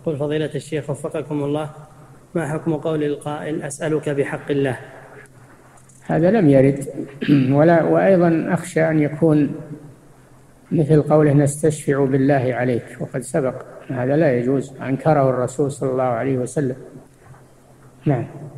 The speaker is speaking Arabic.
يقول فضيلة الشيخ وفقكم الله: ما حكم قول القائل أسألك بحق الله؟ هذا لم يرد. وأيضا أخشى أن يكون مثل قوله نستشفع بالله عليك، وقد سبق هذا لا يجوز، أنكره الرسول صلى الله عليه وسلم. نعم.